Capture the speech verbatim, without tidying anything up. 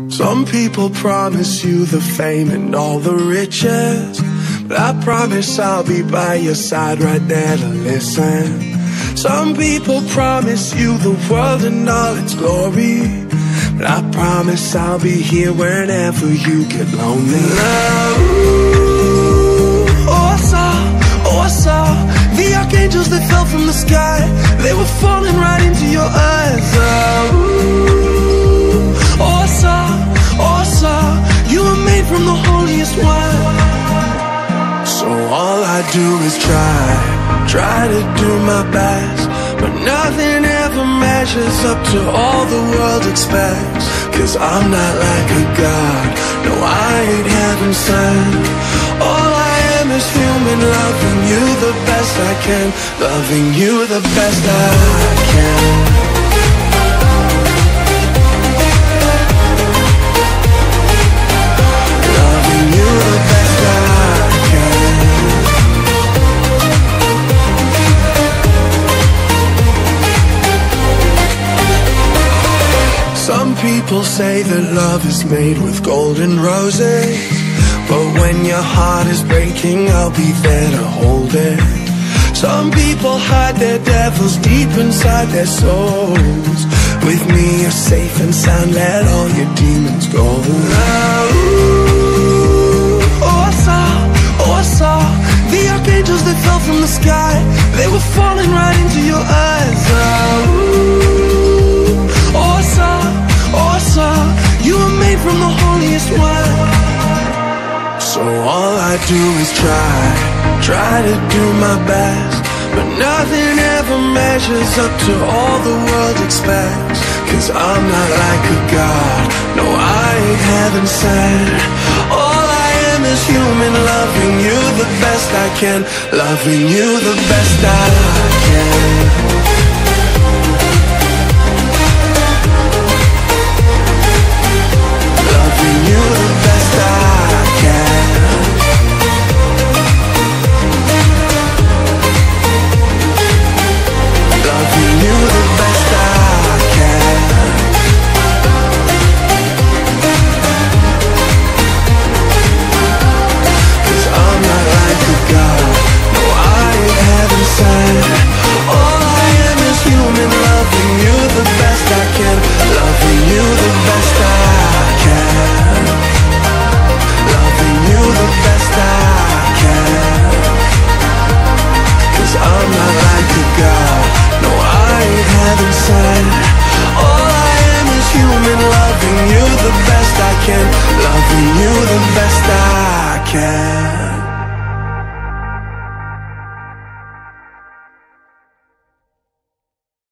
Some people promise you the fame and all the riches, but I promise I'll be by your side right there to listen. Some people promise you the world and all its glory, but I promise I'll be here whenever you get lonely. Now, ooh, oh I saw, oh I saw the archangels that fell from the sky. They were falling right into your eyes. Now, ooh, oh I saw, oh I saw you were made from the holiest one. So all I do is try, try to do my best, but nothing ever measures up to all the world expects. Cause I'm not like a god, no I ain't heaven sent. All I am is human, loving you the best I can, loving you the best I can. Some people say that love is made with golden roses, but when your heart is breaking, I'll be there to hold it. Some people hide their devils deep inside their souls. With me you're safe and sound, let all your demons go. Now, ooh, oh I saw, oh I saw the archangels that fell from the sky. They were falling right into your eyes. Now, ooh, oh I saw, oh I saw you were made from the holiest one. So all I do is try, try to do my best, but nothing ever measures up to all the world expects. Cause I'm not like a god, no I ain't heaven sent. All I am is human, loving you the best I can, loving you the best I can.